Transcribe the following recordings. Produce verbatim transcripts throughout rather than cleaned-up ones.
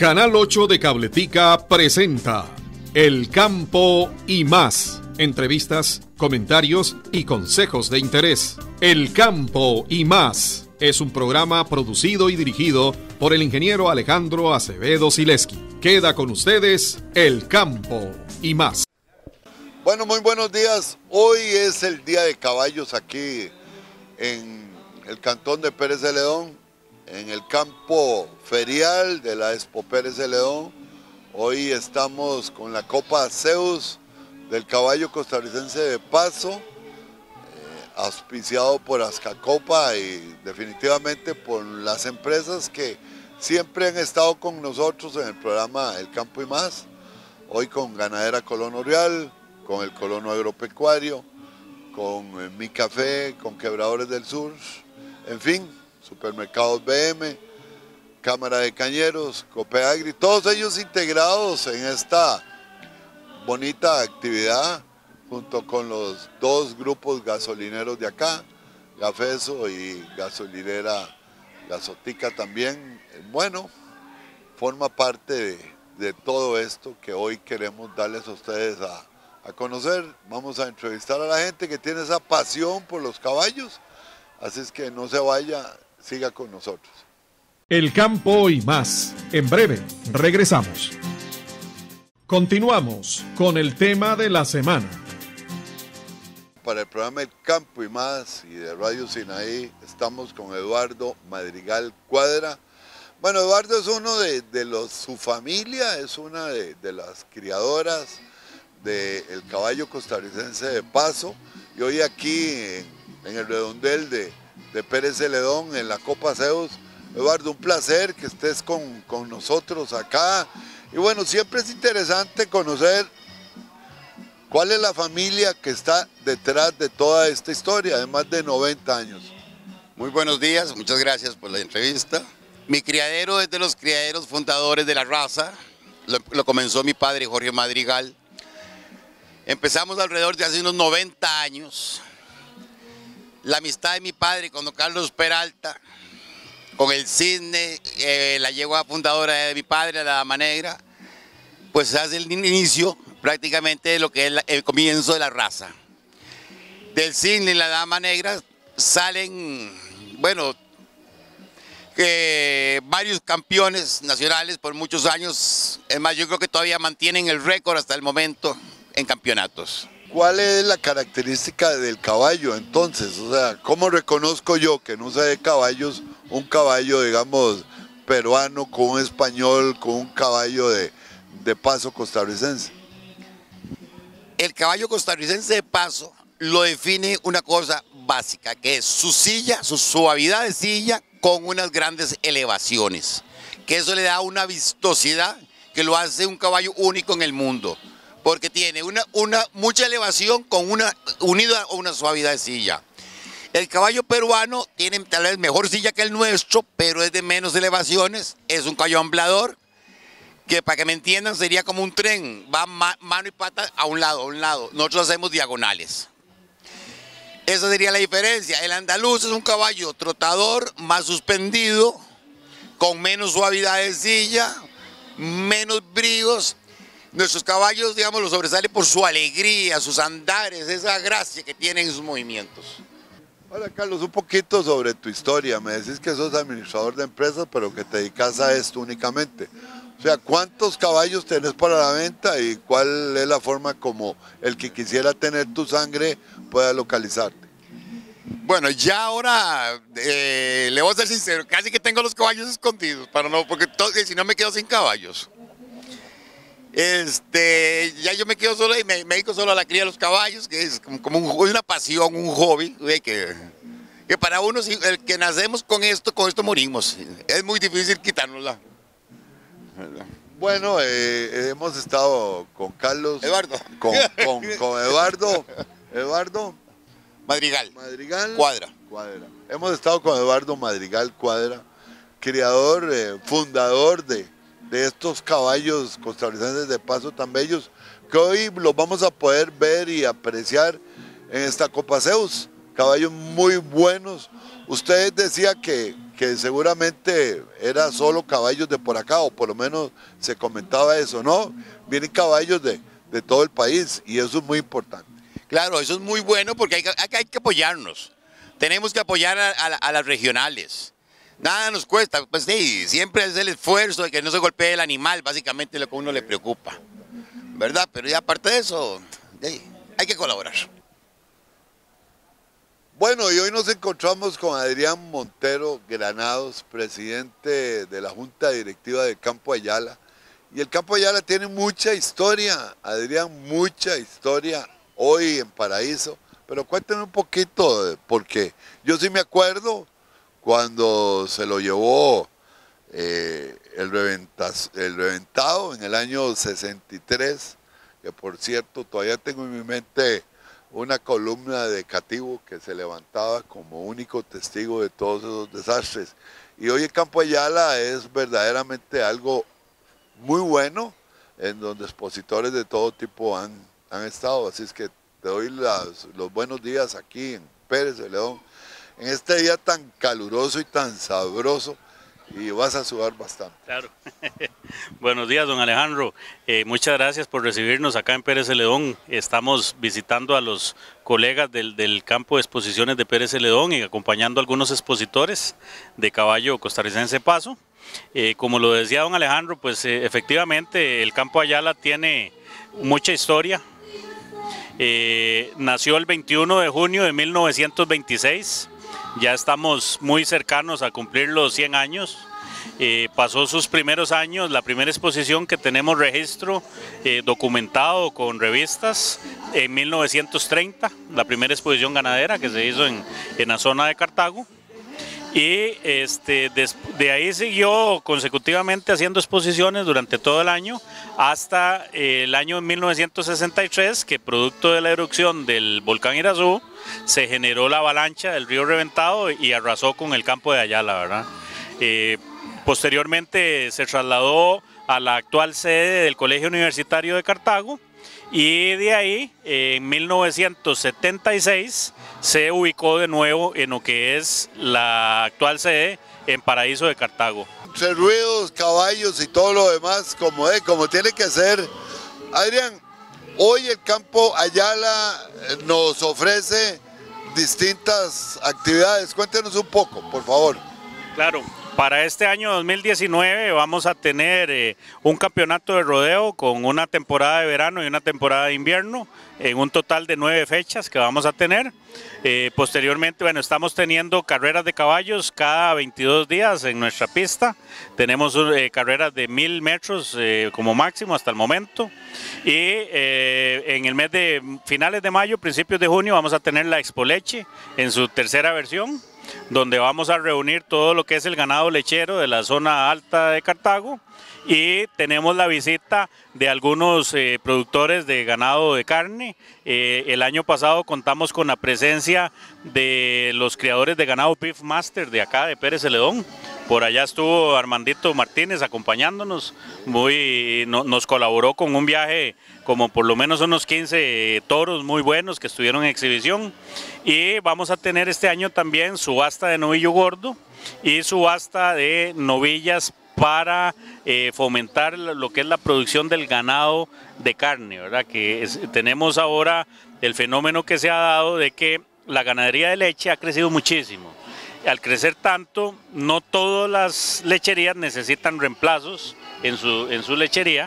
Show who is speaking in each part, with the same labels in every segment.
Speaker 1: Canal ocho de Cabletica presenta El Campo y Más. Entrevistas, comentarios y consejos de interés. El Campo y Más es un programa producido y dirigido por el ingeniero Alejandro Acevedo Sileski. Queda con ustedes El Campo y Más.
Speaker 2: Bueno, muy buenos días. Hoy es el Día de Caballos aquí en el cantón de Pérez Celedón, en el campo ferial de la Expo Pérez Celedón. Hoy estamos con la Copa Zeus del caballo costarricense de paso, eh, auspiciado por Azcacopa y definitivamente por las empresas que siempre han estado con nosotros en el programa El Campo y Más. Hoy con Ganadera Colono Real, con el Colono Agropecuario, con eh, Mi Café, con Quebradores del Sur, en fin, Supermercados B M, Cámara de Cañeros, Copeagri, todos ellos integrados en esta bonita actividad junto con los dos grupos gasolineros de acá, Gafeso y gasolinera Gasotica también. Bueno, forma parte de, de todo esto que hoy queremos darles a ustedes a, a conocer. Vamos a entrevistar a la gente que tiene esa pasión por los caballos, así es que no se vaya, siga con nosotros.
Speaker 1: El Campo y Más. En breve, regresamos. Continuamos con el tema de la semana.
Speaker 2: Para el programa El Campo y Más y de Radio Sinaí estamos con Eduardo Madrigal Cuadra. Bueno, Eduardo es uno de, de los, su familia es una de, de las criadoras del caballo costarricense de paso, y hoy aquí en, en el redondel de, de Pérez Celedón, en la Copa Zeus. Eduardo, un placer que estés con, con nosotros acá. Y bueno, siempre es interesante conocer cuál es la familia que está detrás de toda esta historia de más de noventa años.
Speaker 3: Muy buenos días, muchas gracias por la entrevista. Mi criadero es de los criaderos fundadores de la raza. Lo, lo comenzó mi padre Jorge Madrigal. Empezamos alrededor de hace unos noventa años. La amistad de mi padre con don Carlos Peralta, con el Cisne, eh, la yegua fundadora de mi padre, la Dama Negra, pues hace el inicio prácticamente de lo que es la, el comienzo de la raza. Del Cisne y la Dama Negra salen, bueno, que varios campeones nacionales por muchos años. Es más, yo creo que todavía mantienen el récord hasta el momento en campeonatos.
Speaker 2: ¿Cuál es la característica del caballo entonces? O sea, ¿cómo reconozco yo que no sé de caballos un caballo, digamos, peruano con un español, con un caballo de, de paso costarricense?
Speaker 3: El caballo costarricense de paso lo define una cosa básica, que es su silla, su suavidad de silla con unas grandes elevaciones, que eso le da una vistosidad que lo hace un caballo único en el mundo, porque tiene una, una mucha elevación con una unida a una suavidad de silla. El caballo peruano tiene tal vez mejor silla que el nuestro, pero es de menos elevaciones, es un caballo amblador, que para que me entiendan sería como un tren, va ma mano y pata a un lado, a un lado, nosotros hacemos diagonales. Esa sería la diferencia. El andaluz es un caballo trotador, más suspendido, con menos suavidad de silla, menos bríos. Nuestros caballos, digamos, los sobresalen por su alegría, sus andares, esa gracia que tienen en sus movimientos.
Speaker 2: Hola Carlos, un poquito sobre tu historia. Me decís que sos administrador de empresas, pero que te dedicas a esto únicamente. O sea, ¿cuántos caballos tenés para la venta y cuál es la forma como el que quisiera tener tu sangre pueda localizarte?
Speaker 3: Bueno, ya ahora, eh, le voy a ser sincero, casi que tengo los caballos escondidos, para no, porque todo, si no me quedo sin caballos. Este, ya yo me quedo solo y me, me dedico solo a la cría de los caballos, que es como, como un, una pasión, un hobby, que, que para uno, el que nacemos con esto, con esto morimos. Es muy difícil quitárnosla.
Speaker 2: Bueno, eh, hemos estado con Carlos,
Speaker 3: Eduardo,
Speaker 2: con, con, con Eduardo, Eduardo
Speaker 3: Madrigal,
Speaker 2: Madrigal
Speaker 3: Cuadra.
Speaker 2: Cuadra. Hemos estado con Eduardo Madrigal Cuadra, criador, eh, fundador de, de estos caballos costarricenses de paso tan bellos, que hoy los vamos a poder ver y apreciar en esta Copa Zeus. Caballos muy buenos. Usted decía que, que seguramente era solo caballos de por acá, o por lo menos se comentaba eso, ¿no? Vienen caballos de, de todo el país y eso es muy importante.
Speaker 3: Claro, eso es muy bueno porque hay que, hay que apoyarnos. Tenemos que apoyar a, a, a las regionales. Nada nos cuesta, pues sí, siempre es el esfuerzo de que no se golpee el animal, básicamente lo que a uno le preocupa, ¿verdad? Pero ya aparte de eso, sí, hay que colaborar.
Speaker 2: Bueno, y hoy nos encontramos con Adrián Montero Granados, presidente de la Junta Directiva del Campo Ayala. Y el Campo Ayala tiene mucha historia, Adrián, mucha historia hoy en Paraíso. Pero cuéntenme un poquito, porque yo sí me acuerdo cuando se lo llevó eh, el, reventas, el reventado en el año sesenta y tres, que por cierto todavía tengo en mi mente una columna de Cativo que se levantaba como único testigo de todos esos desastres. Y hoy el Campo Ayala es verdaderamente algo muy bueno, en donde expositores de todo tipo han, han estado. Así es que te doy las, los buenos días aquí en Pérez de León, en este día tan caluroso y tan sabroso, y vas a sudar bastante.
Speaker 4: Claro. Buenos días, don Alejandro. Eh, muchas gracias por recibirnos acá en Pérez de León. Estamos visitando a los colegas del, del campo de exposiciones de Pérez de León y acompañando a algunos expositores de caballo costarricense Paso. Eh, como lo decía don Alejandro, pues eh, efectivamente el Campo Ayala tiene mucha historia. Eh, nació el veintiuno de junio de mil novecientos veintiséis. Ya estamos muy cercanos a cumplir los cien años. Eh, pasó sus primeros años, la primera exposición que tenemos registro eh, documentado con revistas en mil novecientos treinta, la primera exposición ganadera que se hizo en, en la zona de Cartago. Y este, de, de ahí siguió consecutivamente haciendo exposiciones durante todo el año hasta eh, el año mil novecientos sesenta y tres, que producto de la erupción del volcán Irazú se generó la avalancha del río Reventado y arrasó con el campo de Ayala, ¿verdad? Eh, posteriormente se trasladó a la actual sede del Colegio Universitario de Cartago y de ahí en mil novecientos setenta y seis se ubicó de nuevo en lo que es la actual sede en Paraíso de Cartago.
Speaker 2: Entre ruidos, caballos y todo lo demás, como, es, como tiene que ser. Adrián, hoy el Campo Ayala nos ofrece distintas actividades. Cuéntenos un poco, por favor.
Speaker 4: Claro. Para este año dos mil diecinueve vamos a tener eh, un campeonato de rodeo con una temporada de verano y una temporada de invierno, en un total de nueve fechas que vamos a tener. Eh, posteriormente, bueno, estamos teniendo carreras de caballos cada veintidós días en nuestra pista. Tenemos eh, carreras de mil metros eh, como máximo hasta el momento. Y eh, en el mes de finales de mayo, principios de junio, vamos a tener la Expo Leche en su tercera versión, donde vamos a reunir todo lo que es el ganado lechero de la zona alta de Cartago, y tenemos la visita de algunos eh, productores de ganado de carne. Eh, el año pasado contamos con la presencia de los criadores de ganado Beef Master de acá de Pérez de León. Por allá estuvo Armandito Martínez acompañándonos, muy, no, nos colaboró con un viaje como por lo menos unos quince toros muy buenos que estuvieron en exhibición. Y vamos a tener este año también subasta de novillo gordo y subasta de novillas para eh, fomentar lo que es la producción del ganado de carne, ¿verdad? Que es, tenemos ahora el fenómeno que se ha dado de que la ganadería de leche ha crecido muchísimo. Al crecer tanto, no todas las lecherías necesitan reemplazos en su, en su lechería,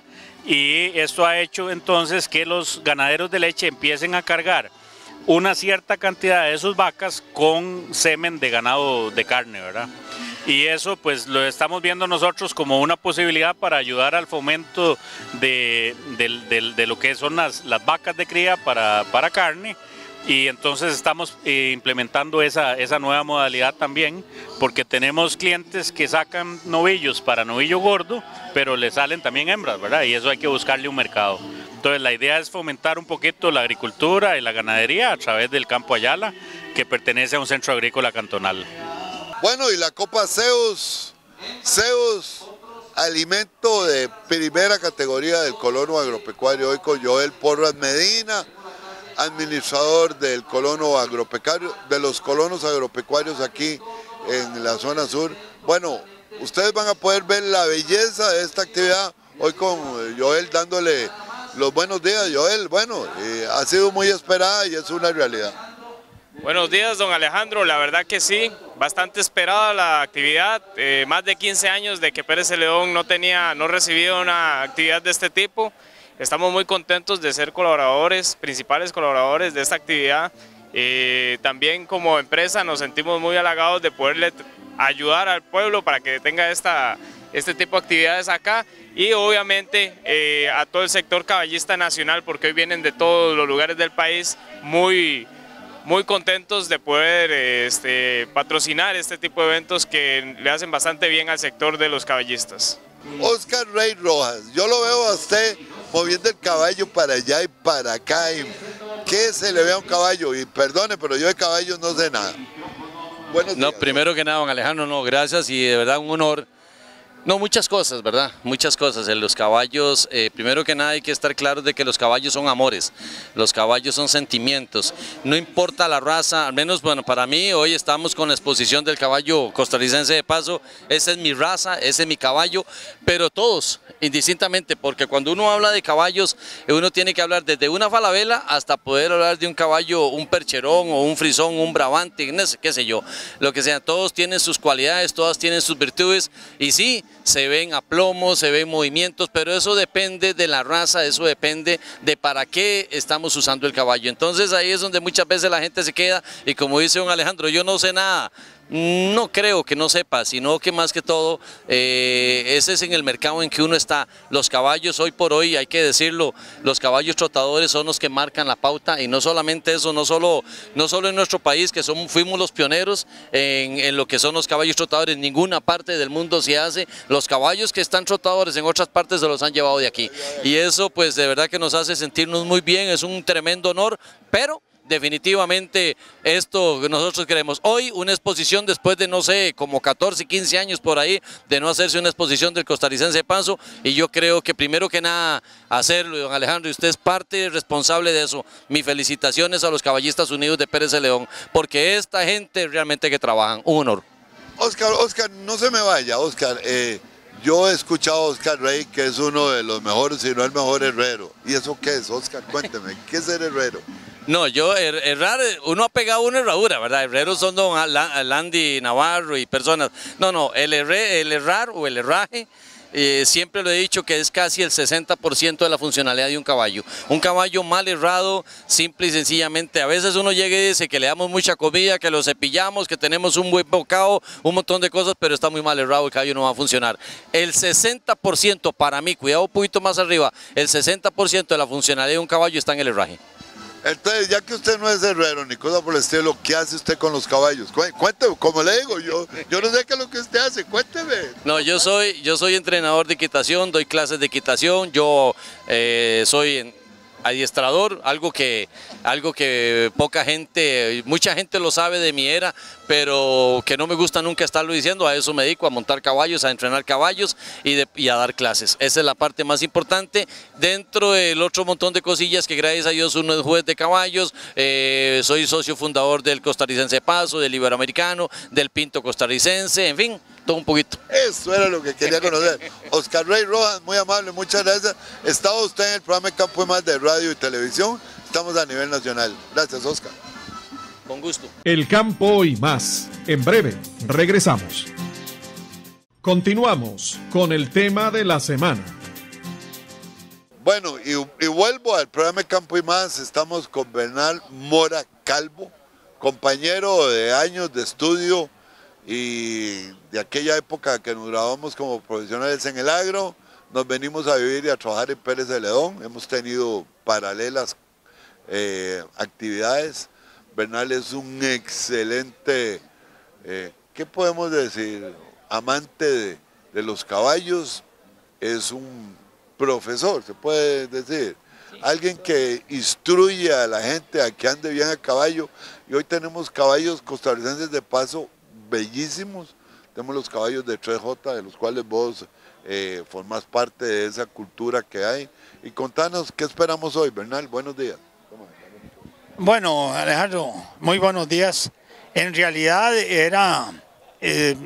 Speaker 4: y esto ha hecho entonces que los ganaderos de leche empiecen a cargar una cierta cantidad de sus vacas con semen de ganado de carne, ¿verdad? Y eso pues lo estamos viendo nosotros como una posibilidad para ayudar al fomento de, de, de, de lo que son las, las vacas de cría para, para carne. Y entonces estamos eh, implementando esa, esa nueva modalidad también, porque tenemos clientes que sacan novillos para novillo gordo, pero le salen también hembras, ¿verdad? Y eso hay que buscarle un mercado. Entonces la idea es fomentar un poquito la agricultura y la ganadería a través del Campo Ayala, que pertenece a un centro agrícola cantonal.
Speaker 2: Bueno, y la Copa Zeus, Zeus, alimento de primera categoría del colono agropecuario, hoy con Joel Porras Medina, administrador del colono agropecuario, de los colonos agropecuarios aquí en la zona sur. Bueno, ustedes van a poder ver la belleza de esta actividad hoy con Joel dándole los buenos días. Joel, bueno, eh, ha sido muy esperada y es una realidad.
Speaker 5: Buenos días, don Alejandro, la verdad que sí, bastante esperada la actividad, eh, más de quince años de que Pérez Celedón no tenía, no recibía una actividad de este tipo. Estamos muy contentos de ser colaboradores, principales colaboradores de esta actividad. Eh, también como empresa nos sentimos muy halagados de poderle ayudar al pueblo para que tenga esta, este tipo de actividades acá y obviamente eh, a todo el sector caballista nacional, porque hoy vienen de todos los lugares del país muy... muy contentos de poder este, patrocinar este tipo de eventos que le hacen bastante bien al sector de los caballistas.
Speaker 2: Oscar Rey Rojas, yo lo veo a usted moviendo el caballo para allá y para acá. Y ¿qué se le ve a un caballo? Y perdone, pero yo de caballos no sé nada. Buenos días.
Speaker 6: No, primero que nada, don Alejandro, no, gracias y de verdad un honor. No, muchas cosas, ¿verdad? Muchas cosas. En los caballos, eh, primero que nada hay que estar claros de que los caballos son amores, los caballos son sentimientos. No importa la raza, al menos, bueno, para mí hoy estamos con la exposición del caballo costarricense de paso. Esa es mi raza, ese es mi caballo, pero todos, indistintamente, porque cuando uno habla de caballos, uno tiene que hablar desde una falabela hasta poder hablar de un caballo, un percherón o un frisón, un brabante, qué sé yo, lo que sea. Todos tienen sus cualidades, todas tienen sus virtudes y sí, se ven aplomos, se ven movimientos, pero eso depende de la raza, eso depende de para qué estamos usando el caballo. Entonces ahí es donde muchas veces la gente se queda y como dice don Alejandro, yo no sé nada. No creo que no sepa, sino que más que todo, eh, ese es en el mercado en que uno está. Los caballos hoy por hoy, hay que decirlo, los caballos trotadores son los que marcan la pauta y no solamente eso, no solo, no solo en nuestro país, que somos, fuimos los pioneros en, en lo que son los caballos trotadores, en ninguna parte del mundo se hace. Los caballos que están trotadores en otras partes se los han llevado de aquí y eso pues de verdad que nos hace sentirnos muy bien, es un tremendo honor, pero... definitivamente esto que nosotros queremos. Hoy una exposición después de no sé, como catorce, quince años por ahí, de no hacerse una exposición del costarricense de paso y yo creo que primero que nada hacerlo, don Alejandro, y usted es parte responsable de eso. Mis felicitaciones a los Caballistas Unidos de Pérez Celedón, porque esta gente realmente que trabajan, un honor.
Speaker 2: Oscar, Oscar, no se me vaya, Oscar. Eh, yo he escuchado a Oscar Rey, que es uno de los mejores, si no el mejor herrero. ¿Y eso qué es, Oscar? Cuénteme, ¿qué es ser herrero?
Speaker 6: No, yo, her, herrar, uno ha pegado una herradura, ¿verdad? Herreros son don Landy Navarro y personas. No, no, el, herre, el herrar o el herraje, eh, siempre lo he dicho que es casi el sesenta por ciento de la funcionalidad de un caballo. Un caballo mal herrado, simple y sencillamente, a veces uno llega y dice que le damos mucha comida, que lo cepillamos, que tenemos un buen bocado, un montón de cosas, pero está muy mal herrado, el caballo no va a funcionar. El sesenta por ciento para mí, cuidado un poquito más arriba, el sesenta por ciento de la funcionalidad de un caballo está en el herraje.
Speaker 2: Entonces, ya que usted no es herrero ni cosa por el estilo, ¿qué hace usted con los caballos? Cuénteme, como le digo, yo, yo no sé qué es lo que usted hace, cuénteme.
Speaker 6: No, yo soy, yo soy entrenador de equitación, doy clases de equitación, yo eh, soy adiestrador, algo que, algo que poca gente, mucha gente lo sabe de mi era, pero que no me gusta nunca estarlo diciendo. A eso me dedico, a montar caballos, a entrenar caballos y, de, y a dar clases. Esa es la parte más importante, dentro del otro montón de cosillas que gracias a Dios uno es juez de caballos, eh, soy socio fundador del Costarricense Paso, del Iberoamericano, del Pinto Costarricense, en fin, todo un poquito.
Speaker 2: Eso era lo que quería conocer. Oscar Rey Rojas, muy amable, muchas gracias. Estaba usted en el programa Campo y Más de radio y televisión, estamos a nivel nacional. Gracias, Oscar.
Speaker 6: Con gusto.
Speaker 1: El campo y más. En breve, regresamos. Continuamos con el tema de la semana.
Speaker 2: Bueno, y, y vuelvo al programa Campo y Más. Estamos con Bernal Mora Calvo, compañero de años de estudio y de aquella época que nos graduamos como profesionales en el agro. Nos venimos a vivir y a trabajar en Pérez Celedón. Hemos tenido paralelas eh, actividades. Bernal es un excelente, eh, ¿qué podemos decir? Amante de, de los caballos, es un profesor, se puede decir. Sí. Alguien que instruye a la gente a que ande bien a caballo. Y hoy tenemos caballos costarricenses de paso bellísimos. Tenemos los caballos de tres J, de los cuales vos eh, formás parte de esa cultura que hay. Y contanos, ¿qué esperamos hoy, Bernal? Buenos días.
Speaker 7: Bueno, Alejandro, muy buenos días. En realidad era eh,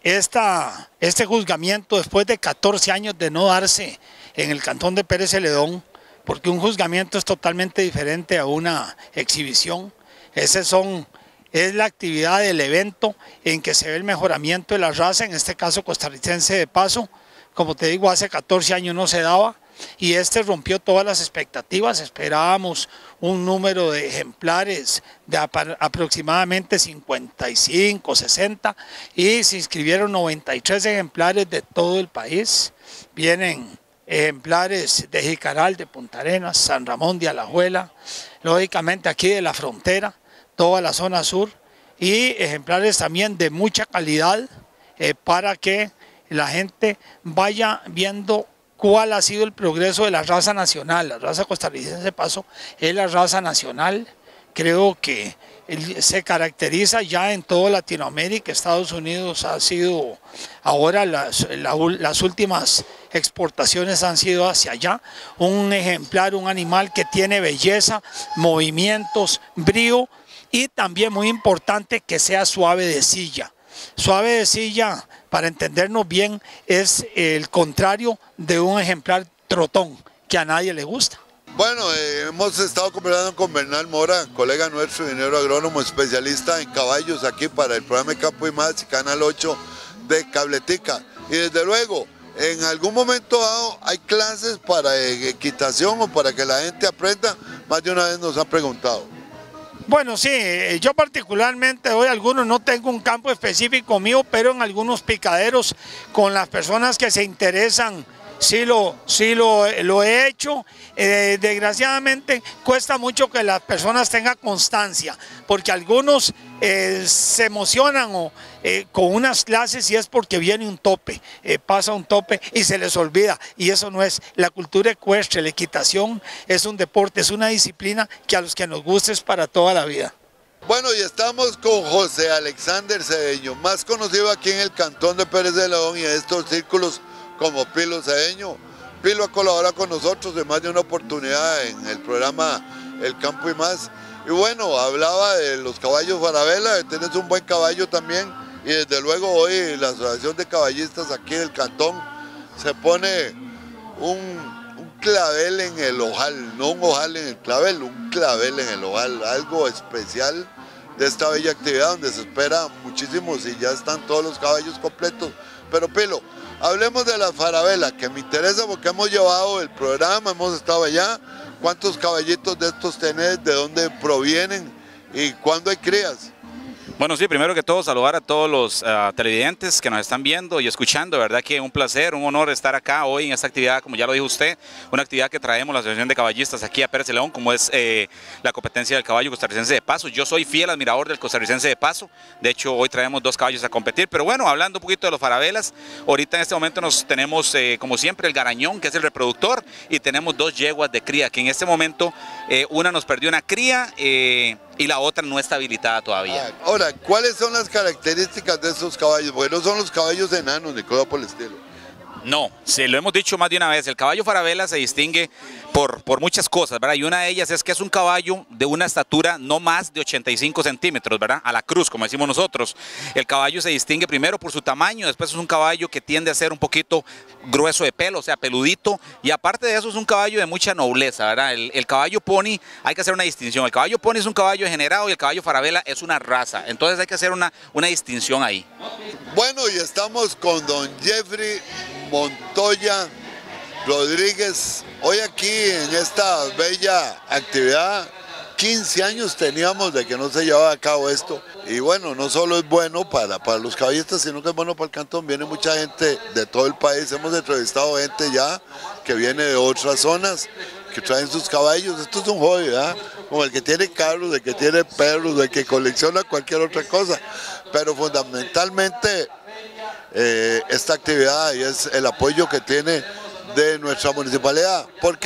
Speaker 7: esta, este juzgamiento, después de catorce años de no darse en el cantón de Pérez Celedón, porque un juzgamiento es totalmente diferente a una exhibición. Ese son, es la actividad del evento en que se ve el mejoramiento de la raza, en este caso costarricense de paso. Como te digo, hace catorce años no se daba y este rompió todas las expectativas. Esperábamos un número de ejemplares de aproximadamente cincuenta y cinco, sesenta y se inscribieron noventa y tres ejemplares de todo el país. Vienen ejemplares de Jicaral, de Punta Arenas, San Ramón de Alajuela, lógicamente aquí de la frontera, toda la zona sur, y ejemplares también de mucha calidad eh, para que la gente vaya viendo cuál ha sido el progreso de la raza nacional. La raza costarricense de paso es la raza nacional, creo que se caracteriza ya en toda Latinoamérica. Estados Unidos ha sido, ahora las, la, las últimas exportaciones han sido hacia allá, un ejemplar, un animal que tiene belleza, movimientos, brío y también muy importante que sea suave de silla. Suave de silla, para entendernos bien, es el contrario de un ejemplar trotón que a nadie le gusta.
Speaker 2: Bueno, eh, hemos estado conversando con Bernal Mora, colega nuestro, ingeniero agrónomo, especialista en caballos aquí para el programa de Campo y Más y Canal ocho de Cabletica. Y desde luego, en algún momento dado hay clases para equitación o para que la gente aprenda, más de una vez nos han preguntado.
Speaker 7: Bueno, sí, yo particularmente hoy algunos no tengo un campo específico mío, pero en algunos picaderos con las personas que se interesan sí lo, sí lo, lo he hecho. Eh, desgraciadamente cuesta mucho que las personas tengan constancia, porque algunos eh, se emocionan o, eh, con unas clases y es porque viene un tope, eh, pasa un tope y se les olvida, y eso no es. La cultura ecuestre, la equitación es un deporte, es una disciplina que a los que nos gusta es para toda la vida.
Speaker 2: Bueno, y estamos con José Alexander Cedeño, más conocido aquí en el cantón de Pérez Celedón y en estos círculos como Pilo Cedeño. Pilo ha colaborado con nosotros en más de una oportunidad en el programa El Campo y Más. Y bueno, hablaba de los caballos Farabela, tienes un buen caballo también. Y desde luego hoy la Asociación de Caballistas aquí del cantón se pone un, un clavel en el ojal, no un ojal en el clavel, un clavel en el ojal, algo especial de esta bella actividad donde se espera muchísimo y ya están todos los caballos completos. Pero Pilo, hablemos de la Farabela, que me interesa porque hemos llevado el programa, hemos estado allá. ¿Cuántos caballitos de estos tenés? ¿De dónde provienen? ¿Y cuándo hay crías?
Speaker 8: Bueno, sí, primero que todo saludar a todos los uh, televidentes que nos están viendo y escuchando. De verdad que un placer, un honor estar acá hoy en esta actividad, como ya lo dijo usted, una actividad que traemos la Asociación de Caballistas aquí a Pérez Celedón, como es eh, la competencia del caballo costarricense de paso. Yo soy fiel admirador del costarricense de paso, de hecho hoy traemos dos caballos a competir, pero bueno, hablando un poquito de los Farabelas, ahorita en este momento nos tenemos eh, como siempre el Garañón, que es el reproductor, y tenemos dos yeguas de cría, que en este momento eh, una nos perdió una cría, eh, y la otra no está habilitada todavía.
Speaker 2: Ah, ahora, ¿cuáles son las características de estos caballos? Porque no son los caballos enanos ni cosa por el estilo.
Speaker 8: No, sí, lo hemos dicho más de una vez, el caballo Farabela se distingue por, por muchas cosas, ¿verdad? Y una de ellas es que es un caballo de una estatura no más de ochenta y cinco centímetros, ¿verdad? A la cruz, como decimos nosotros. El caballo se distingue primero por su tamaño, después es un caballo que tiende a ser un poquito grueso de pelo, o sea, peludito, y aparte de eso es un caballo de mucha nobleza, ¿verdad? El, el caballo pony, hay que hacer una distinción, el caballo pony es un caballo degenerado y el caballo Farabela es una raza, entonces hay que hacer una, una distinción ahí.
Speaker 2: Bueno, y estamos con don Jeffrey Montoya Rodríguez, hoy aquí en esta bella actividad. quince años teníamos de que no se llevaba a cabo esto, y bueno, no solo es bueno para, para los caballistas, sino que es bueno para el cantón. Viene mucha gente de todo el país, hemos entrevistado gente ya que viene de otras zonas, que traen sus caballos. Esto es un hobby, ¿verdad? Como el que tiene carros, el que tiene perros, el que colecciona cualquier otra cosa, pero fundamentalmente eh, esta actividad y es el apoyo que tiene de nuestra municipalidad. ¿Por qué?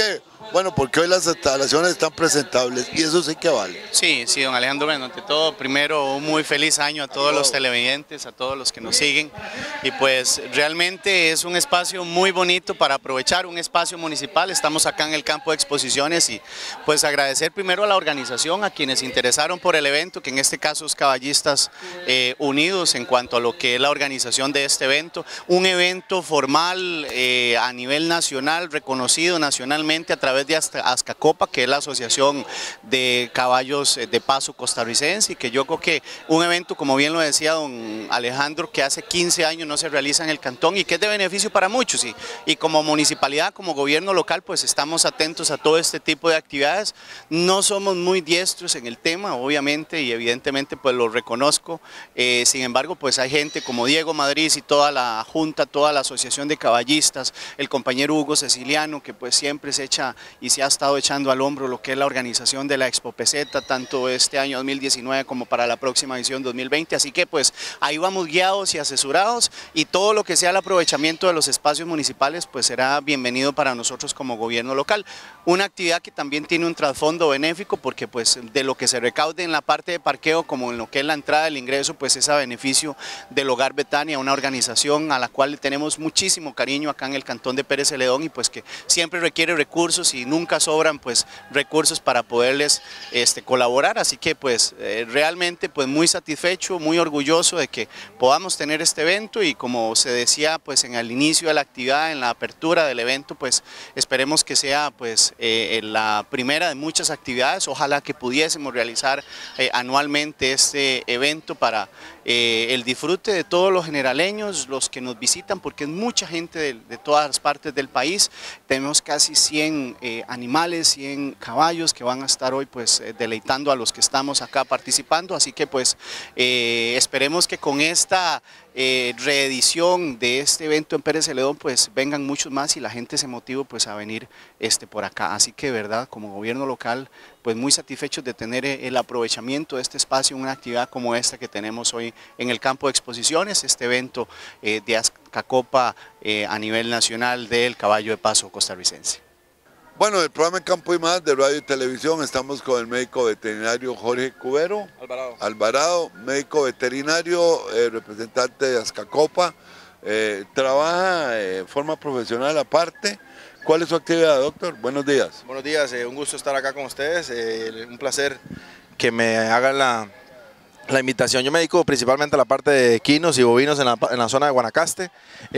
Speaker 2: Bueno, porque hoy las instalaciones están presentables y eso sí que vale.
Speaker 9: Sí, sí, don Alejandro, bueno, ante todo, primero un muy feliz año a todos los televidentes, a todos los que nos siguen, y pues realmente es un espacio muy bonito para aprovechar, un espacio municipal. Estamos acá en el campo de exposiciones y pues agradecer primero a la organización, a quienes se interesaron por el evento, que en este caso es Caballistas eh, Unidos en cuanto a lo que es la organización de este evento, un evento formal eh, a nivel nacional, reconocido nacionalmente a través de Azcacopa, que es la Asociación de Caballos de Paso Costarricense, y que yo creo que un evento, como bien lo decía don Alejandro, que hace quince años no se realiza en el cantón y que es de beneficio para muchos, y, y como municipalidad, como gobierno local, pues estamos atentos a todo este tipo de actividades. No somos muy diestros en el tema, obviamente, y evidentemente pues lo reconozco, eh, sin embargo pues hay gente como Diego Madrid y toda la junta, toda la asociación de caballistas, el compañero Hugo Ceciliano, que pues siempre se echa y se ha estado echando al hombro lo que es la organización de la Expo Peseta, tanto este año dos mil diecinueve como para la próxima edición dos mil veinte, así que pues ahí vamos guiados y asesorados, y todo lo que sea el aprovechamiento de los espacios municipales pues será bienvenido para nosotros como gobierno local. Una actividad que también tiene un trasfondo benéfico, porque pues de lo que se recaude en la parte de parqueo como en lo que es la entrada del ingreso, pues es a beneficio del Hogar Betania, una organización a la cual le tenemos muchísimo cariño acá en el cantón de Pérez Celedón, y pues que siempre requiere recursos y nunca sobran pues recursos para poderles este, colaborar, así que pues eh, realmente pues muy satisfecho, muy orgulloso de que podamos tener este evento, y como se decía pues en el inicio de la actividad, en la apertura del evento, pues esperemos que sea pues eh, la primera de muchas actividades. Ojalá que pudiésemos realizar eh, anualmente este evento para eh, el disfrute de todos los generaleños, los que nos visitan, porque es mucha gente de, de todas las partes del país. Tenemos casi cien eh, animales, cien caballos que van a estar hoy pues eh, deleitando a los que estamos acá participando, así que pues eh, esperemos que con esta Eh, reedición de este evento en Pérez Celedón pues vengan muchos más y la gente se motive pues a venir este, por acá, así que verdad, como gobierno local pues muy satisfechos de tener el aprovechamiento de este espacio en una actividad como esta que tenemos hoy en el campo de exposiciones, este evento eh, de Azcacopa eh, a nivel nacional del caballo de paso costarricense.
Speaker 2: Bueno, el programa En Campo y Más de Radio y Televisión, estamos con el médico veterinario Jorge Cubero
Speaker 10: Alvarado,
Speaker 2: Alvarado médico veterinario, eh, representante de Azcacopa, eh, trabaja de eh, forma profesional aparte. ¿Cuál es su actividad, doctor? Buenos días.
Speaker 10: Buenos días, eh, un gusto estar acá con ustedes, eh, un placer que me hagan la, la invitación. Yo me dedico principalmente a la parte de equinos y bovinos en la, en la zona de Guanacaste,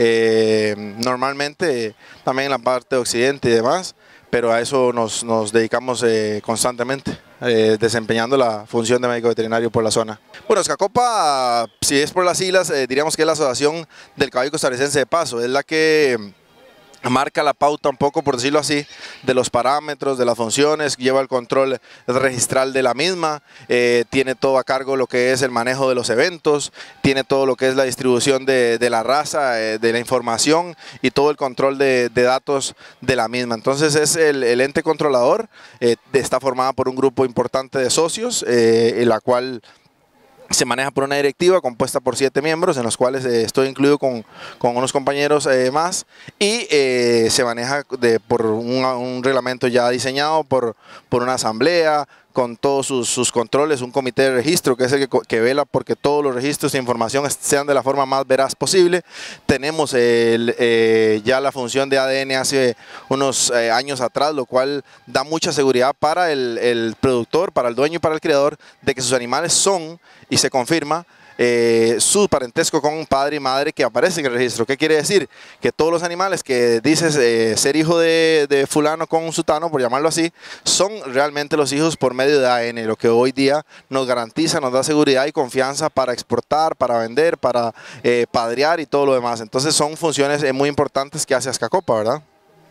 Speaker 10: eh, normalmente también en la parte de occidente y demás, pero a eso nos, nos dedicamos eh, constantemente, eh, desempeñando la función de médico veterinario por la zona. Bueno, Azcacopa, si es por las siglas, eh, diríamos que es la Asociación del Caballo Costarricense de Paso, es la que marca la pauta un poco, por decirlo así, de los parámetros, de las funciones, lleva el control registral de la misma, eh, tiene todo a cargo lo que es el manejo de los eventos, tiene todo lo que es la distribución de, de la raza, eh, de la información y todo el control de, de datos de la misma. Entonces es el, el ente controlador, eh, está formada por un grupo importante de socios, eh, en la cual se maneja por una directiva compuesta por siete miembros, en los cuales eh, estoy incluido con, con unos compañeros eh, más, y eh, se maneja de, por un, un reglamento ya diseñado por, por una asamblea, con todos sus, sus controles, un comité de registro que es el que, que vela porque todos los registros de información sean de la forma más veraz posible. Tenemos el, eh, ya la función de A D N hace unos eh, años atrás, lo cual da mucha seguridad para el, el productor, para el dueño y para el criador, de que sus animales son, y se confirma, Eh, su parentesco con un padre y madre que aparece en el registro. ¿Qué quiere decir? Que todos los animales que dices eh, ser hijo de, de fulano con un sutano, por llamarlo así, son realmente los hijos por medio de A D N, lo que hoy día nos garantiza, nos da seguridad y confianza para exportar, para vender, para eh, padrear y todo lo demás. Entonces son funciones eh, muy importantes que hace Azcacopa, ¿verdad?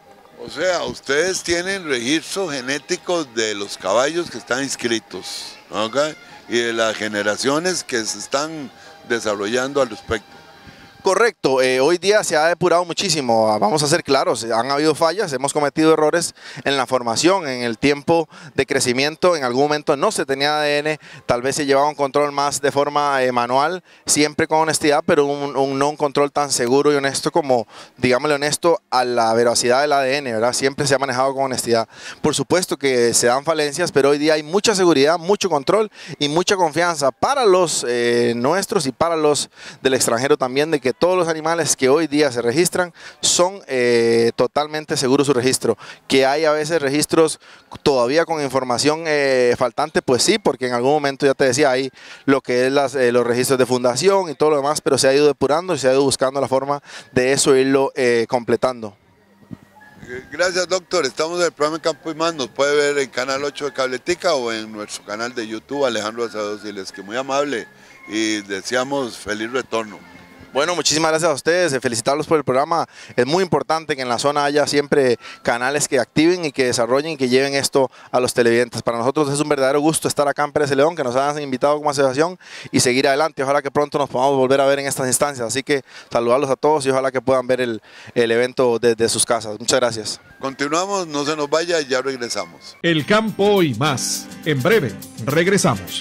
Speaker 2: O sea, ustedes tienen registros genéticos de los caballos que están inscritos, ¿ok? Y de las generaciones que se están desarrollando al respecto.
Speaker 10: Correcto, eh, hoy día se ha depurado muchísimo, vamos a ser claros, han habido fallas, hemos cometido errores en la formación, en el tiempo de crecimiento, en algún momento no se tenía A D N, tal vez se llevaba un control más de forma eh, manual, siempre con honestidad, pero un, un no un control tan seguro y honesto como, digámosle honesto, a la veracidad del A D N, ¿verdad? Siempre se ha manejado con honestidad. Por supuesto que se dan falencias, pero hoy día hay mucha seguridad, mucho control y mucha confianza para los eh, nuestros y para los del extranjero también, de que todos los animales que hoy día se registran son eh, totalmente seguros su registro. Que hay a veces registros todavía con información eh, faltante, pues sí, porque en algún momento ya te decía, hay lo que es las, eh, los registros de fundación y todo lo demás, pero se ha ido depurando y se ha ido buscando la forma de eso irlo eh, completando.
Speaker 2: Gracias, doctor. Estamos en el programa Campo y Más. Nos puede ver en Canal ocho de Cabletica o en nuestro canal de YouTube, Alejandro Azevedo Siles, que muy amable y deseamos feliz retorno.
Speaker 10: Bueno, muchísimas gracias a ustedes, felicitarlos por el programa. Es muy importante que en la zona haya siempre canales que activen y que desarrollen y que lleven esto a los televidentes. Para nosotros es un verdadero gusto estar acá en Pérez Celedón, que nos hayan invitado como asociación y seguir adelante. Ojalá que pronto nos podamos volver a ver en estas instancias. Así que saludarlos a todos y ojalá que puedan ver el, el evento desde sus casas. Muchas gracias.
Speaker 2: Continuamos, no se nos vaya, ya regresamos.
Speaker 1: El campo y más. En breve, regresamos.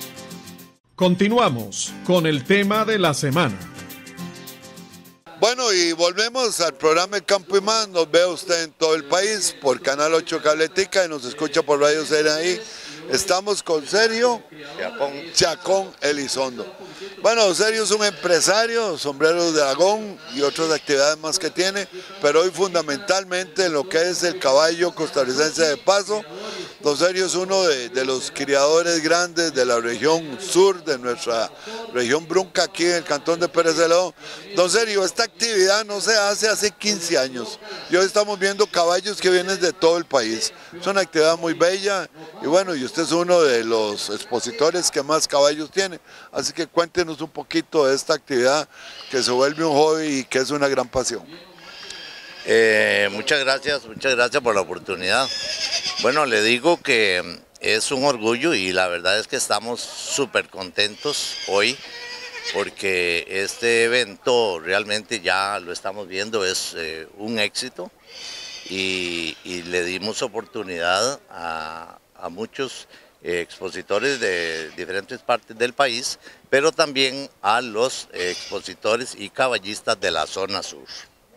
Speaker 1: Continuamos con el tema de la semana.
Speaker 2: Bueno, y volvemos al programa El Campo y Más. Nos ve usted en todo el país por Canal ocho Cabletica y nos escucha por Radio Sinaí. Estamos con Sergio Chacón, Chacón Elizondo. Bueno, Sergio es un empresario, sombreros de dragón y otras actividades más que tiene, pero hoy fundamentalmente lo que es el caballo costarricense de paso. Don Sergio es uno de, de los criadores grandes de la región sur, de nuestra región Brunca, aquí en el cantón de Pérez Celedón. Don Sergio, esta actividad no se hace hace quince años. Y hoy estamos viendo caballos que vienen de todo el país. Es una actividad muy bella y bueno, y usted es uno de los expositores que más caballos tiene. Así que cuéntenos un poquito de esta actividad que se vuelve un hobby y que es una gran pasión.
Speaker 11: Eh, muchas gracias, muchas gracias por la oportunidad. Bueno, le digo que es un orgullo y la verdad es que estamos súper contentos hoy porque este evento realmente ya lo estamos viendo, es eh, un éxito y, y le dimos oportunidad a, a muchos eh, expositores de diferentes partes del país, pero también a los eh, expositores y caballistas de la zona sur.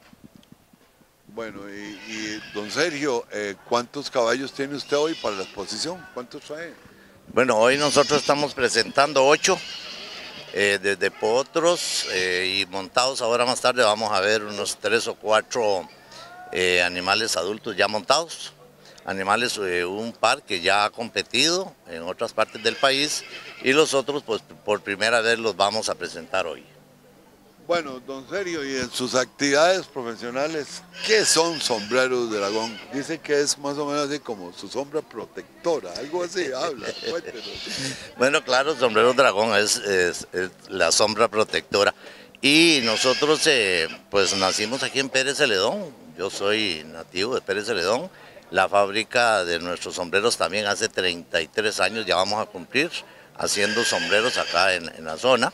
Speaker 2: Bueno, y, y don Sergio, eh, ¿cuántos caballos tiene usted hoy para la exposición? ¿Cuántos trae?
Speaker 11: Bueno, hoy nosotros estamos presentando ocho, eh, desde potros eh, y montados. Ahora más tarde vamos a ver unos tres o cuatro eh, animales adultos ya montados. Animales, eh, un par que ya ha competido en otras partes del país y los otros pues por primera vez los vamos a presentar hoy.
Speaker 2: Bueno, don Sergio, y en sus actividades profesionales, ¿qué son sombreros de dragón? Dice que es más o menos así como su sombra protectora, algo así, habla, cuéntenos.
Speaker 11: Bueno, claro, sombrero dragón es, es, es la sombra protectora. Y nosotros eh, pues nacimos aquí en Pérez Celedón, yo soy nativo de Pérez Celedón. La fábrica de nuestros sombreros también hace treinta y tres años ya vamos a cumplir haciendo sombreros acá en, en la zona.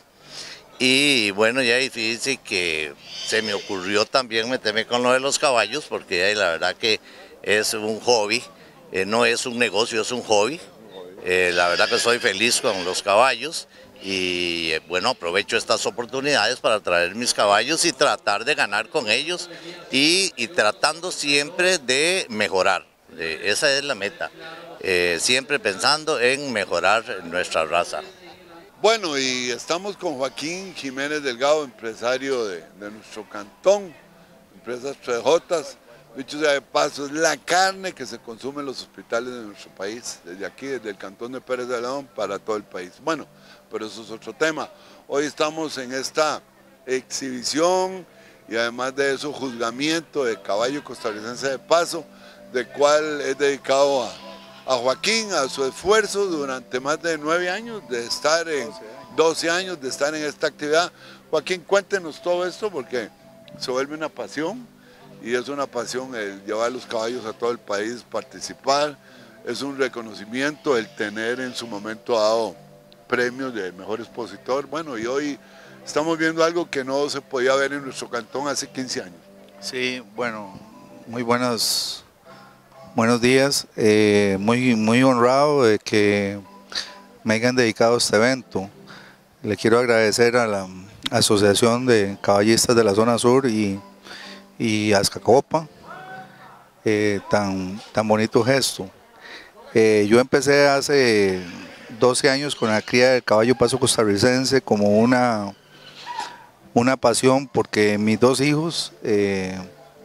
Speaker 11: Y bueno, ya fíjense que se me ocurrió también meterme con lo de los caballos, porque la verdad que es un hobby, eh, no es un negocio, es un hobby. Eh, la verdad que soy feliz con los caballos y eh, bueno, aprovecho estas oportunidades para traer mis caballos y tratar de ganar con ellos y, y tratando siempre de mejorar. Eh, esa es la meta, eh, siempre pensando en mejorar nuestra raza.
Speaker 2: Bueno, y estamos con Joaquín Jiménez Delgado, empresario de, de nuestro cantón, empresas tres Jotas. Dicho sea de paso, es la carne que se consume en los hospitales de nuestro país, desde aquí, desde el cantón de Pérez Celedón para todo el país. Bueno, pero eso es otro tema. Hoy estamos en esta exhibición y además de eso, juzgamiento de caballo costarricense de paso, del cual es dedicado a... a Joaquín, a su esfuerzo durante más de nueve años de estar en, doce años de estar en esta actividad. Joaquín, cuéntenos todo esto porque se vuelve una pasión y es una pasión el llevar los caballos a todo el país, participar, es un reconocimiento el tener en su momento dado premios de mejor expositor. Bueno, y hoy estamos viendo algo que no se podía ver en nuestro cantón hace quince años.
Speaker 12: Sí, bueno, muy buenos, buenos días, eh, muy, muy honrado de que me hayan dedicado a este evento. Le quiero agradecer a la Asociación de Caballistas de la Zona Sur y, y a Azcacopa, eh, tan, tan bonito gesto. Eh, yo empecé hace doce años con la cría del caballo paso costarricense como una, una pasión, porque mis dos hijos eh,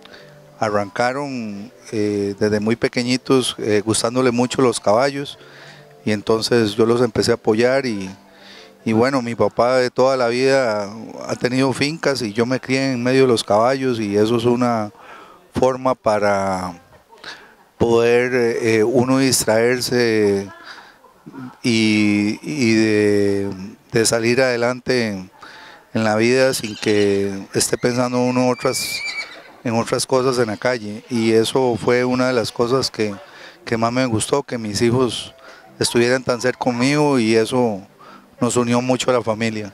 Speaker 12: arrancaron eh, desde muy pequeñitos eh, gustándole mucho los caballos, y entonces yo los empecé a apoyar y, y bueno, mi papá de toda la vida ha tenido fincas y yo me crié en medio de los caballos, y eso es una forma para poder eh, uno distraerse y, y de, de salir adelante en, en la vida sin que esté pensando uno otras, en otras cosas en la calle. Y eso fue una de las cosas que, que más me gustó, que mis hijos estuvieran tan cerca conmigo, y eso nos unió mucho a la familia.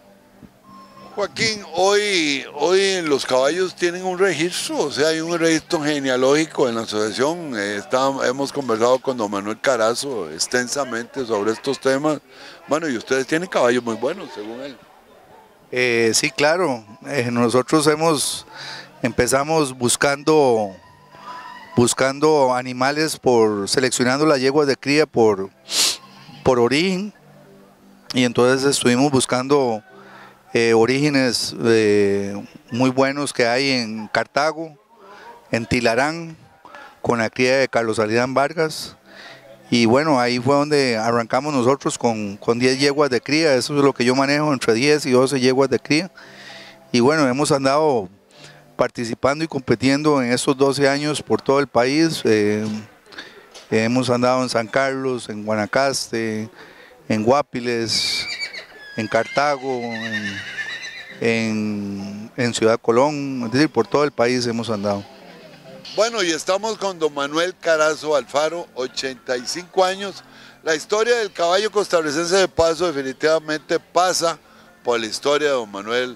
Speaker 2: Joaquín, hoy, hoy los caballos tienen un registro, o sea, hay un registro genealógico en la asociación. Eh, está, hemos conversado con don Manuel Carazo extensamente sobre estos temas. Bueno, y ustedes tienen caballos muy buenos, según él.
Speaker 12: Eh, sí, claro. Eh, nosotros hemos empezamos buscando, buscando animales, por seleccionando las yeguas de cría por, por origen, y entonces estuvimos buscando Eh, orígenes eh, muy buenos que hay en Cartago, en Tilarán, con la cría de Carlos Alidán Vargas, y bueno, ahí fue donde arrancamos nosotros con, con diez yeguas de cría. Eso es lo que yo manejo, entre diez y doce yeguas de cría, y bueno, hemos andado participando y compitiendo en estos doce años por todo el país. Eh, hemos andado en San Carlos, en Guanacaste, en Guapiles, en Cartago, en, en, en Ciudad Colón, es decir, por todo el país hemos andado.
Speaker 2: Bueno, y estamos con don Manuel Carazo Alfaro, ochenta y cinco años. La historia del caballo costarricense de paso definitivamente pasa por la historia de don Manuel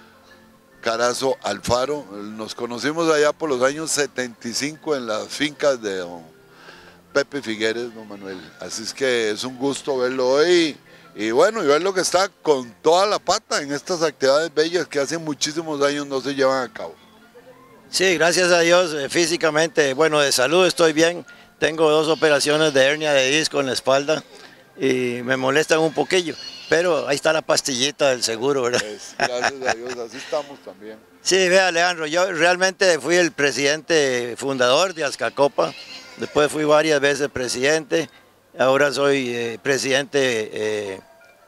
Speaker 2: Carazo Alfaro. Nos conocimos allá por los años setenta y cinco en las fincas de don Pepe Figueres, don Manuel. Así es que es un gusto verlo hoy. Y bueno, y ver lo que está con toda la pata en estas actividades bellas que hace muchísimos años no se llevan a cabo.
Speaker 13: Sí, gracias a Dios, eh, físicamente, bueno, de salud estoy bien. Tengo dos operaciones de hernia de disco en la espalda y me molestan un poquillo, pero ahí está la pastillita del seguro, ¿verdad?
Speaker 2: Pues, gracias a Dios, así estamos también.
Speaker 13: Sí, vea, Alejandro, yo realmente fui el presidente fundador de Azcacopa, después fui varias veces presidente. Ahora soy eh, presidente eh,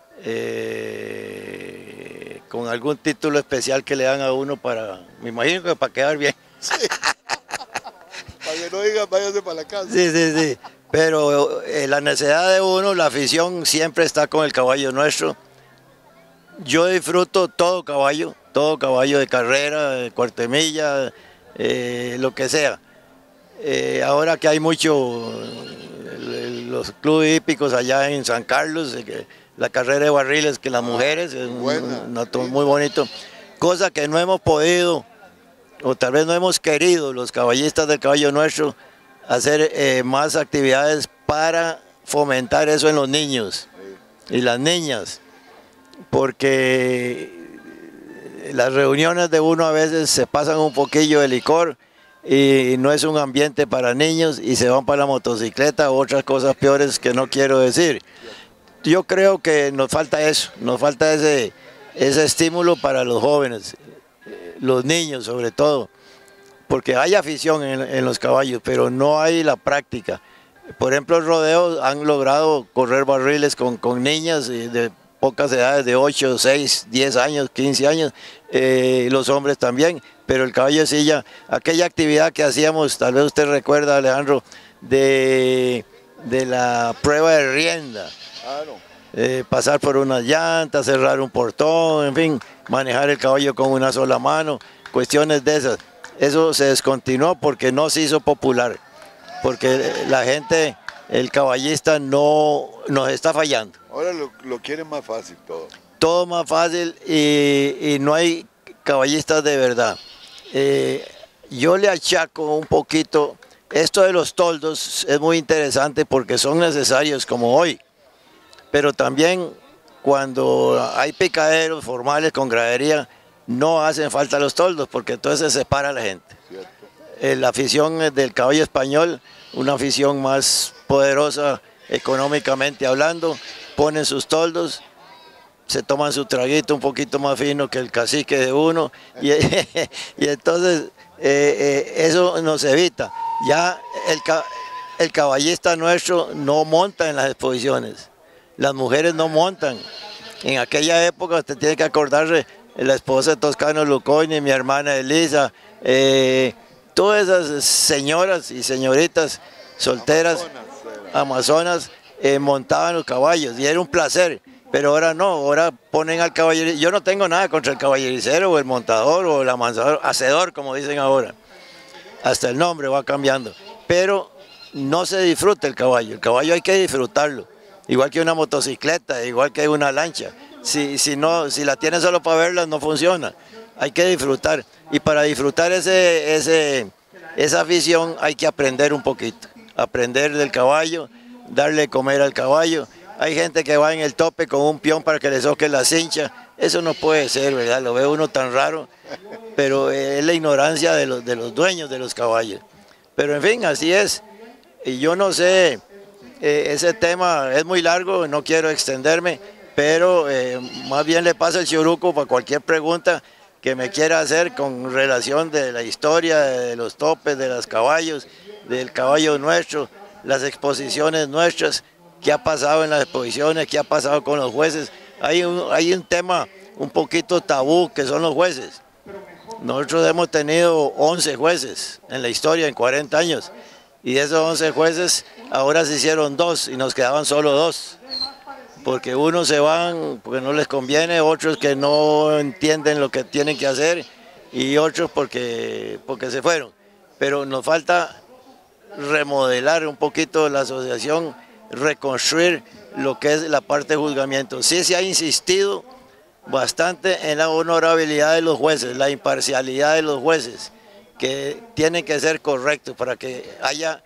Speaker 13: eh, con algún título especial que le dan a uno para, me imagino que para quedar bien.
Speaker 2: Sí. Para que no digan, váyase para la casa.
Speaker 13: Sí, sí, sí. Pero eh, la necesidad de uno, la afición siempre está con el caballo nuestro. Yo disfruto todo caballo, todo caballo de carrera, de cuartemilla, eh, lo que sea. Eh, ahora que hay mucho... los clubes hípicos allá en San Carlos, la carrera de barriles que las mujeres, es
Speaker 2: Buena,
Speaker 13: un, un, muy bonito, cosa que no hemos podido, o tal vez no hemos querido los caballistas del caballo nuestro, hacer eh, más actividades para fomentar eso en los niños y las niñas, porque las reuniones de uno a veces se pasan un poquillo de licor, y no es un ambiente para niños y se van para la motocicleta u otras cosas peores que no quiero decir. Yo creo que nos falta eso, nos falta ese, ese estímulo para los jóvenes, los niños sobre todo, porque hay afición en, en los caballos, pero no hay la práctica. Por ejemplo, los rodeos han logrado correr barriles con, con niñas de pocas edades, de ocho, seis, diez años, quince años, eh, los hombres también. Pero el caballo de silla, aquella actividad que hacíamos, tal vez usted recuerda, Alejandro, de, de la prueba de rienda.
Speaker 2: Claro.
Speaker 13: Eh, pasar por unas llantas, cerrar un portón, en fin, manejar el caballo con una sola mano, cuestiones de esas. Eso se descontinuó porque no se hizo popular, porque la gente, el caballista no nos está fallando.
Speaker 2: Ahora lo, lo quieren más fácil todo.
Speaker 13: todo más fácil y, y no hay caballistas de verdad. Eh, yo le achaco un poquito, esto de los toldos es muy interesante porque son necesarios como hoy, pero también cuando hay picaderos formales con gradería, no hacen falta los toldos porque entonces se separa la gente. Eh, la afición del caballo español, una afición más poderosa económicamente hablando, ponen sus toldos, se toman su traguito un poquito más fino que el cacique de uno y, y entonces eh, eh, eso nos evita. Ya el, el caballista nuestro no monta en las exposiciones, las mujeres no montan. En aquella época usted tiene que acordarse, la esposa de Toscano Luconi, mi hermana Elisa, eh, todas esas señoras y señoritas solteras, amazonas, eh, montaban los caballos y era un placer. Pero ahora no, ahora ponen al caballero. Yo no tengo nada contra el caballericero o el montador o el amansador, hacedor como dicen ahora. Hasta el nombre va cambiando. Pero no se disfruta el caballo, el caballo hay que disfrutarlo. Igual que una motocicleta, igual que una lancha. Si, si, no, si la tienen solo para verla no funciona. Hay que disfrutar. Y para disfrutar ese, ese, esa afición hay que aprender un poquito. Aprender del caballo, darle de comer al caballo. Hay gente que va en el tope con un peón para que le soque la cincha. Eso no puede ser, ¿verdad? Lo ve uno tan raro. Pero es la ignorancia de los, de los dueños de los caballos. Pero en fin, así es. Y yo no sé, eh, ese tema es muy largo, no quiero extenderme, pero eh, más bien le paso el churuco para cualquier pregunta que me quiera hacer con relación de la historia, de los topes, de los caballos, del caballo nuestro, las exposiciones nuestras, qué ha pasado en las exposiciones, qué ha pasado con los jueces. Hay un, hay un tema un poquito tabú que son los jueces. Nosotros hemos tenido once jueces en la historia en cuarenta años y de esos once jueces ahora se hicieron dos y nos quedaban solo dos. Porque unos se van porque no les conviene, otros que no entienden lo que tienen que hacer y otros porque, porque se fueron. Pero nos falta remodelar un poquito la asociación, reconstruir lo que es la parte de juzgamiento. Sí se ha insistido bastante en la honorabilidad de los jueces, la imparcialidad de los jueces, que tienen que ser correctos para que haya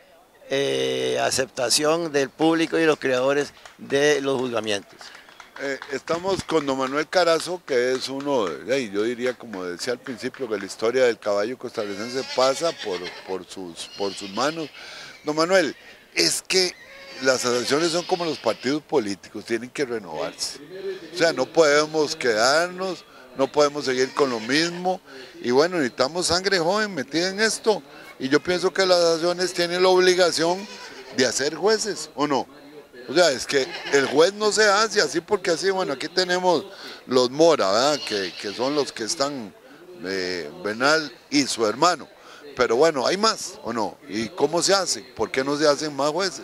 Speaker 13: eh, aceptación del público y los creadores de los juzgamientos.
Speaker 2: Eh, estamos con don Manuel Carazo, que es uno, de, yo diría, como decía al principio, que la historia del caballo costarricense pasa por, por, sus, por sus manos. Don Manuel, es que las asociaciones son como los partidos políticos, tienen que renovarse. O sea, no podemos quedarnos, no podemos seguir con lo mismo. Y bueno, necesitamos sangre joven metida en esto. Y yo pienso que las asociaciones tienen la obligación de hacer jueces, ¿o no? O sea, es que el juez no se hace así porque así, bueno, aquí tenemos los Mora, ¿verdad? Que, que son los que están, eh, Bernal y su hermano. Pero bueno, hay más, ¿o no? ¿Y cómo se hace? ¿Por qué no se hacen más jueces?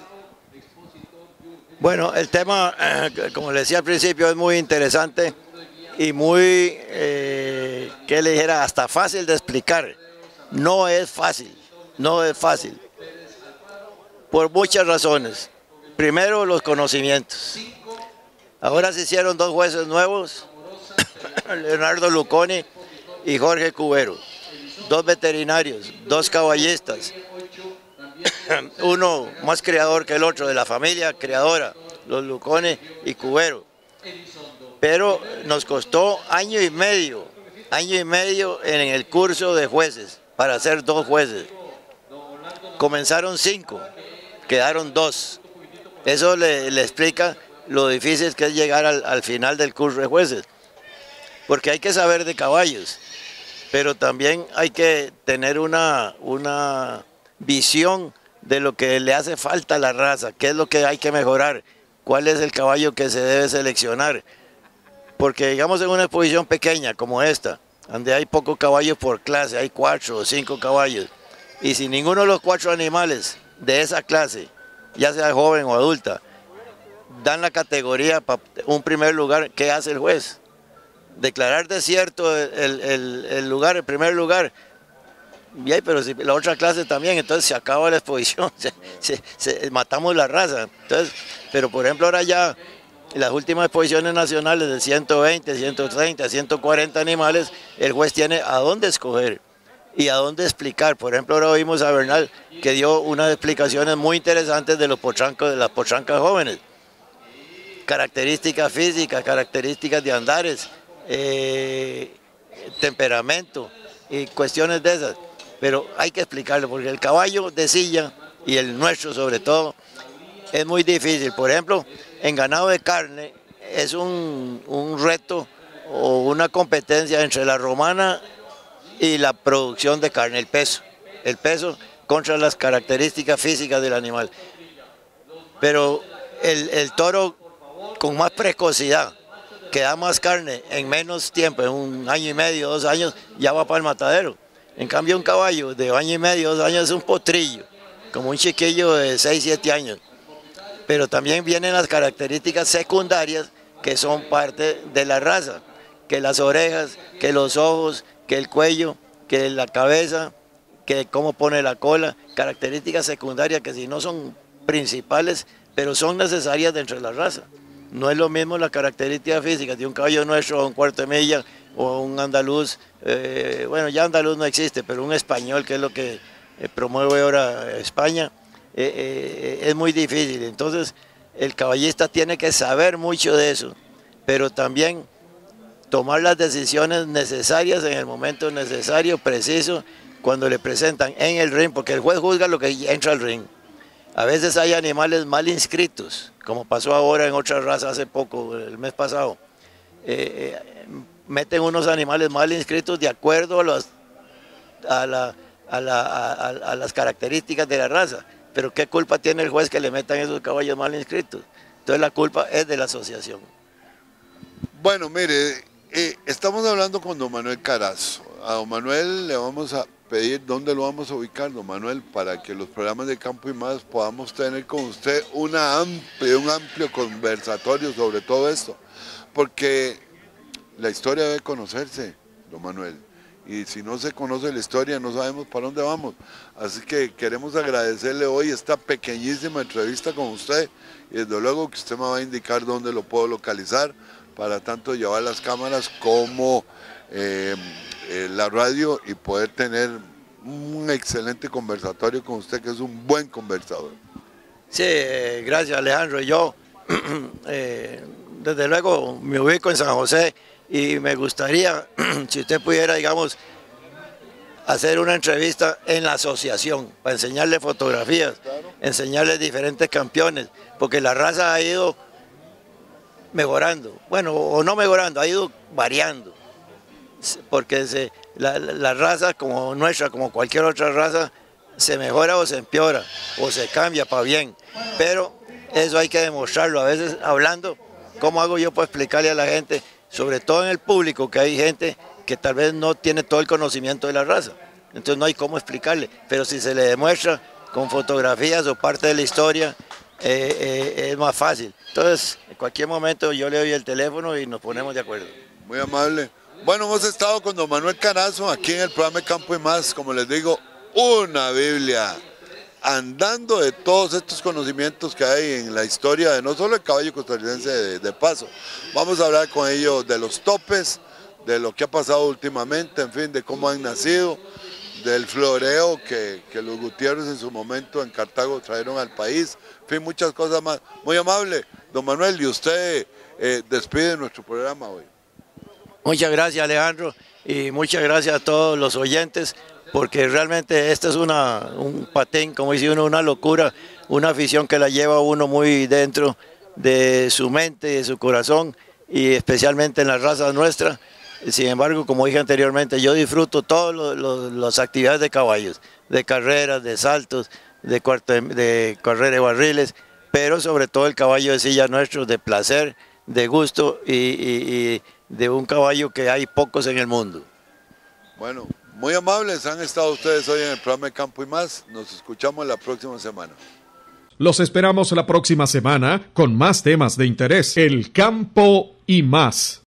Speaker 13: Bueno, el tema, eh, como le decía al principio, es muy interesante y muy, eh, ¿qué le dijera? Hasta fácil de explicar. No es fácil, no es fácil. Por muchas razones. Primero, los conocimientos. Ahora se hicieron dos jueces nuevos, Leonardo Luconi y Jorge Cubero. Dos veterinarios, dos caballistas. Uno más creador que el otro, de la familia creadora, los Luconi y Cubero. Pero nos costó año y medio, año y medio en el curso de jueces, para hacer dos jueces. Comenzaron cinco, quedaron dos. Eso le, le explica lo difícil que es llegar al, al final del curso de jueces. Porque hay que saber de caballos, pero también hay que tener una, una visión de lo que le hace falta a la raza, qué es lo que hay que mejorar, cuál es el caballo que se debe seleccionar. Porque digamos en una exposición pequeña como esta, donde hay pocos caballos por clase, hay cuatro o cinco caballos, y si ninguno de los cuatro animales de esa clase, ya sea joven o adulta, dan la categoría para un primer lugar, ¿qué hace el juez? Declarar desierto el, el, el lugar, el primer lugar. Bien, pero si la otra clase también, entonces se acaba la exposición, se, se, se, matamos la raza. Entonces, pero por ejemplo ahora ya en las últimas exposiciones nacionales de ciento veinte, ciento treinta, ciento cuarenta animales, el juez tiene a dónde escoger y a dónde explicar. Por ejemplo, ahora oímos a Bernal que dio unas explicaciones muy interesantes de los potrancos, de las potrancas jóvenes. Características físicas, características de andares, eh, temperamento y cuestiones de esas. Pero hay que explicarlo porque el caballo de silla y el nuestro sobre todo es muy difícil. Por ejemplo, en ganado de carne es un, un reto o una competencia entre la romana y la producción de carne, el peso. El peso contra las características físicas del animal. Pero el, el toro con más precocidad, que da más carne en menos tiempo, en un año y medio, dos años, ya va para el matadero. En cambio un caballo de año y medio, dos años es un potrillo, como un chiquillo de seis, siete años. Pero también vienen las características secundarias que son parte de la raza, que las orejas, que los ojos, que el cuello, que la cabeza, que cómo pone la cola, características secundarias que si no son principales, pero son necesarias dentro de la raza. No es lo mismo las características físicas de un caballo nuestro o un cuarto de milla o un andaluz, eh, bueno ya andaluz no existe, pero un español que es lo que eh, promueve ahora España, eh, eh, es muy difícil. Entonces el caballista tiene que saber mucho de eso, pero también tomar las decisiones necesarias en el momento necesario, preciso, cuando le presentan en el ring, porque el juez juzga lo que entra al ring. A veces hay animales mal inscritos, como pasó ahora en otra raza hace poco, el mes pasado. Eh, eh, meten unos animales mal inscritos de acuerdo a, los, a, la, a, la, a, a las características de la raza. Pero ¿qué culpa tiene el juez que le metan esos caballos mal inscritos? Entonces la culpa es de la asociación.
Speaker 2: Bueno, mire, eh, estamos hablando con don Manuel Carazo. A don Manuel le vamos a pedir dónde lo vamos a ubicar, don Manuel, para que los programas de Campo y Más podamos tener con usted una amplia, un amplio conversatorio sobre todo esto, porque la historia debe conocerse, don Manuel, y si no se conoce la historia no sabemos para dónde vamos, así que queremos agradecerle hoy esta pequeñísima entrevista con usted, y desde luego que usted me va a indicar dónde lo puedo localizar, para tanto llevar las cámaras como eh, eh, la radio y poder tener un excelente conversatorio con usted, que es un buen conversador.
Speaker 13: Sí, eh, gracias Alejandro. Yo eh, desde luego me ubico en San José y me gustaría, si usted pudiera, digamos, hacer una entrevista en la asociación para enseñarle fotografías, claro, enseñarle diferentes campeones, porque la raza ha ido mejorando, bueno, o no mejorando, ha ido variando, porque se, la, la raza como nuestra, como cualquier otra raza, se mejora o se empeora, o se cambia para bien, pero eso hay que demostrarlo, a veces hablando, ¿cómo hago yo para explicarle a la gente, sobre todo en el público, que hay gente que tal vez no tiene todo el conocimiento de la raza, entonces no hay cómo explicarle, pero si se le demuestra con fotografías o parte de la historia, eh, eh, es más fácil. Entonces, en cualquier momento yo le doy el teléfono y nos ponemos de acuerdo.
Speaker 2: Muy amable. Bueno, hemos estado con don Manuel Carazo aquí en el programa de Campo y Más, como les digo, una Biblia, andando de todos estos conocimientos que hay en la historia de no solo el caballo costarricense de, de paso. Vamos a hablar con ellos de los topes, de lo que ha pasado últimamente, en fin, de cómo han nacido, del floreo que, que los Gutiérrez en su momento en Cartago trajeron al país, en fin, muchas cosas más. Muy amable, don Manuel, y usted eh, despide nuestro programa hoy.
Speaker 13: Muchas gracias Alejandro y muchas gracias a todos los oyentes, porque realmente esta es una, un patín, como dice uno, una locura, una afición que la lleva uno muy dentro de su mente y de su corazón, y especialmente en la raza nuestra. Sin embargo, como dije anteriormente, yo disfruto todas las actividades de caballos, de carreras, de saltos, de, cuarto, de carreras de barriles, pero sobre todo el caballo de silla nuestro, de placer, de gusto y, y, y de un caballo que hay pocos en el mundo.
Speaker 2: Bueno, muy amables han estado ustedes hoy en el programa de Campo y Más. Nos escuchamos la próxima semana.
Speaker 1: Los esperamos la próxima semana con más temas de interés. El Campo y Más.